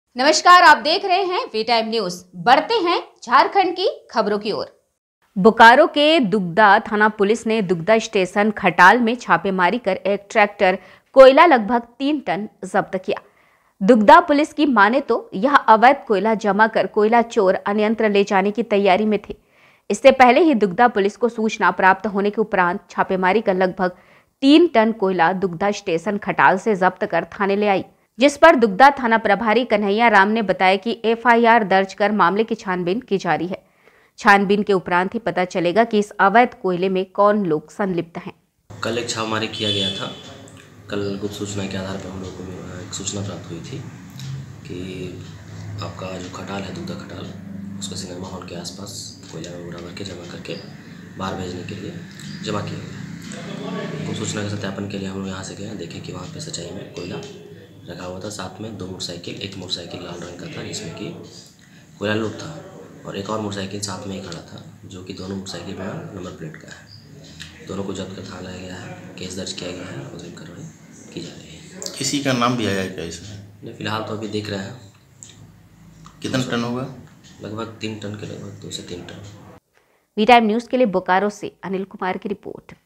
नमस्कार, आप देख रहे हैं वी टाइम न्यूज। बढ़ते हैं झारखंड की खबरों की ओर। बोकारो के दुगदा थाना पुलिस ने दुगदा स्टेशन खटाल में छापेमारी कर एक ट्रैक्टर कोयला लगभग 3 टन जब्त किया। दुगदा पुलिस की माने तो यह अवैध कोयला जमा कर कोयला चोर अन्यंत्र ले जाने की तैयारी में थे। इससे पहले ही दुगदा पुलिस को सूचना प्राप्त होने के उपरांत छापेमारी कर लगभग 3 टन कोयला दुगदा स्टेशन खटाल से जब्त कर थाने ले आई, जिस पर दुगदा थाना प्रभारी कन्हैया राम ने बताया कि एफआईआर दर्ज कर मामले की छानबीन की जा रही है। छानबीन के उपरांत ही पता चलेगा कि इस अवैध कोयले में कौन लोग संलिप्त हैं। कल एक छापेमारी किया गया था। कल गुप्त सूचना के आधार पर हम लोग को एक सूचना प्राप्त हुई थी कि आपका जो खटाल है दुगदा खटाल, उसका सिनेमा हॉल के आसपास कोयला वगैरह भर के जमा करके बाहर भेजने के लिए जमा किया गया। गुप्त सूचना के सत्यापन के लिए हम लोग यहाँ से गए, देखें कि वहाँ पे सच्चाई में कोयला रखा हुआ था। साथ में 2 मोटरसाइकिल, एक मोटरसाइकिल लाल रंग का था जिसमें कि कोयला लूट था, और एक और मोटरसाइकिल साथ में ही खड़ा था जो कि दोनों मोटरसाइकिल में नंबर प्लेट का है। दोनों को जब्त कर थाना लाया गया है, केस दर्ज किया गया है और अग्रिम कार्रवाई की जा रही है। किसी का नाम भी आया है क्या इसमें? नहीं, फिलहाल तो अभी देख रहे हैं। कितना टन होगा? लगभग 3 टन के लगभग 2 से 3 टन। वी टाइम न्यूज के लिए बोकारो से अनिल कुमार की रिपोर्ट।